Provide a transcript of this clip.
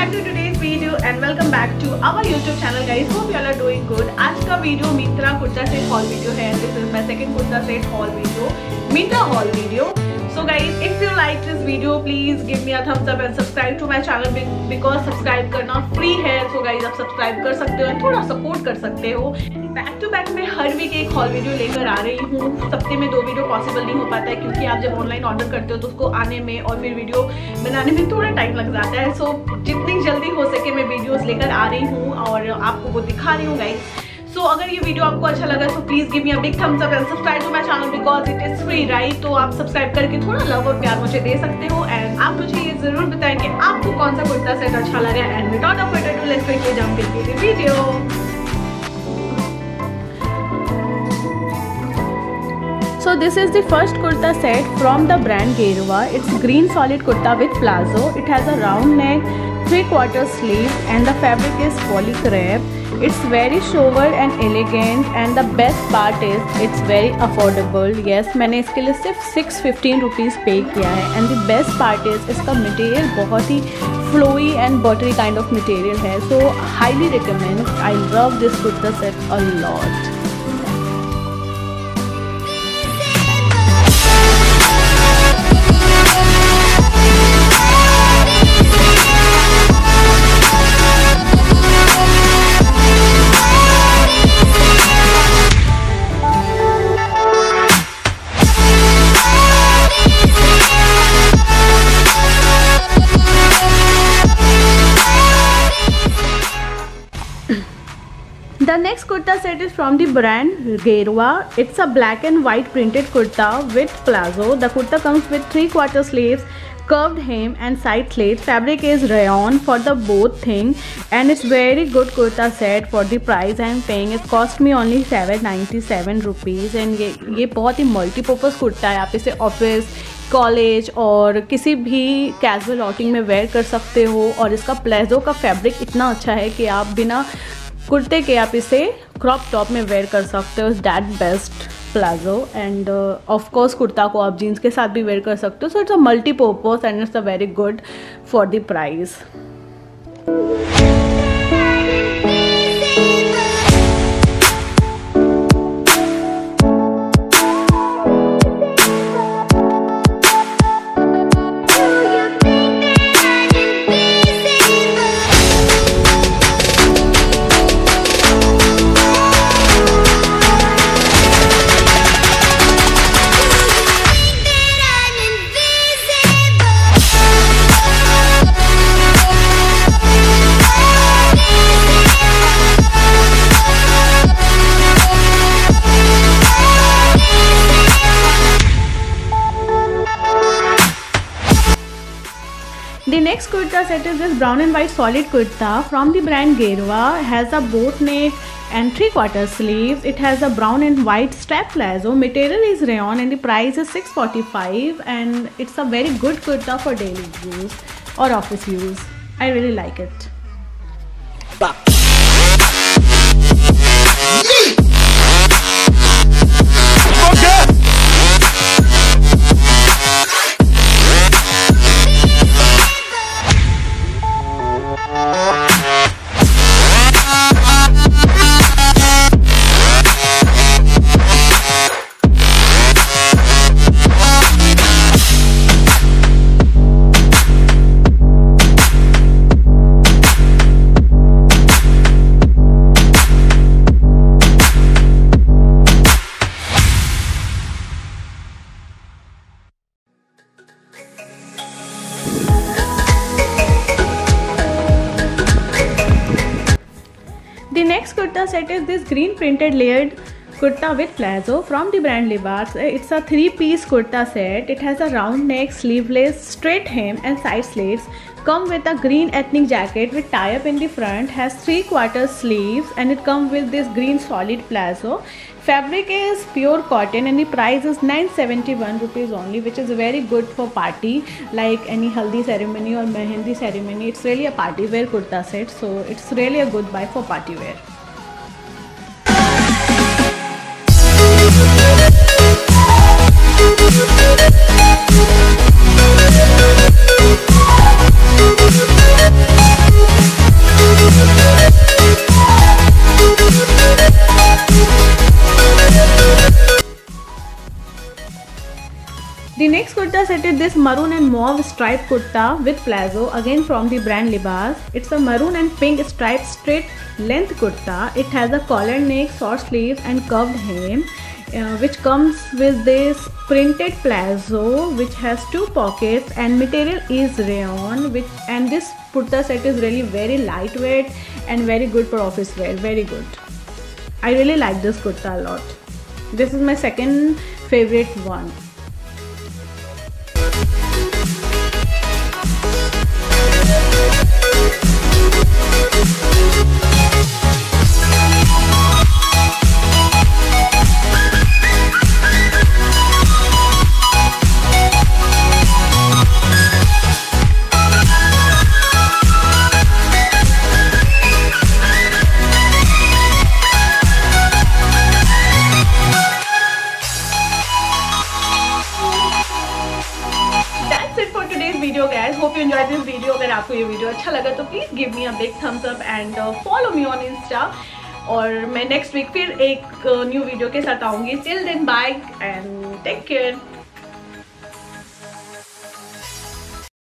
back to today's video and welcome back to our YouTube channel guys. Hope you all are doing good. आज का video Myntra kurta set haul video है. This is my second kurta set haul video, Myntra haul video. So guys, if you like this video, please give me a thumbs up and subscribe to my channel because subscribe करना free है. So guys, आप subscribe कर सकते हो और थोड़ा support कर सकते हो. बैक टू बैक मैं हर वीक एक हॉल वीडियो लेकर आ रही हूँ. हफ्ते में 2 वीडियो पॉसिबल नहीं हो पाता है क्योंकि आप जब ऑनलाइन ऑर्डर करते हो तो उसको आने में और फिर वीडियो बनाने में थोड़ा टाइम लग जाता है. सो जितनी जल्दी हो सके मैं वीडियोस लेकर आ रही हूँ और आपको वो दिखा रही हूँ गाइस. सो अगर ये वीडियो आपको अच्छा लगा तो please give me a big thumbs up and subscribe to my channel because it is free right. तो आप सब्सक्राइब करके थोड़ा लव और प्यार मुझे दे सकते हो एंड आप मुझे ये जरूर बताएं कि आपको कौन सा कुर्ता सेट अच्छा लगा. And without a further ado, let's quickly jump into the video. So this is the first kurta set from the brand Gerwa. It's green solid kurta with palazzo. It has a round neck, 3/4 sleeve and the fabric is poly crepe. It's very sober and elegant and the best part is it's very affordable. Yes, मैंने इसके लिए सिर्फ 615 rupees पे किया है. And the best part is इसका material बहुत ही flowy and buttery kind of material है. So highly recommend. I love this kurta set a lot. The next kurta set is from the brand Gerwa. It's a black and white printed kurta with palazzo. The kurta comes with 3/4 sleeves, curved hem and side slits. Fabric is rayon for the both thing and it's very good kurta set for the price I am paying. It cost me only 797 rupees and ये बहुत ही multipurpose kurta है. आप इसे office, college और किसी भी casual outing में where कर सकते हो. और इसका प्लाजो का फैब्रिक इतना अच्छा है कि आप बिना कुर्ते के आप इसे क्रॉप टॉप में वेयर कर सकते हो. That best palazzo and of course kurta को आप जीन्स के साथ भी वेयर कर सकते हो. So it's a multipurpose and it's a very good for the price. The next kurta set is this brown and white solid kurta from the brand Gerwa. Has a boat neck and 3/4 sleeves. It has a brown and white strap palazzo. Material is rayon and the price is 645 and it's a very good kurta for daily use or office use. I really like it. The next kurta set is this green printed layered kurta with palazzo from the brand Libas. It's a 3-piece kurta set. It has a round neck, sleeveless, straight hem and side slits. Come with a green ethnic jacket with tie-up in the front. Has 3/4 sleeves and it comes with this green solid palazzo. Fabric is pure cotton and the price is 971 rupees only, which is very good for party like any haldi ceremony or mehendi ceremony. It's really a party wear kurta set, so it's really a good buy for party wear. set is this maroon and mauve striped kurta with plazo, again from the brand Libas. It's a maroon and pink striped straight length kurta. It has a collar neck, short sleeves and curved hem, which comes with this printed plazo which has 2 pockets, and material is rayon, and this kurta set is really very lightweight and very good for office wear. Very good. I really like this kurta a lot. This is my second favorite one. Video guys, hope you enjoy this video. अगर आपको ये video अच्छा लगा तो please give me a big thumbs up and follow me on Insta. और मैं next week फिर एक न्यू वीडियो के साथ आऊंगी। Till then bye and take care.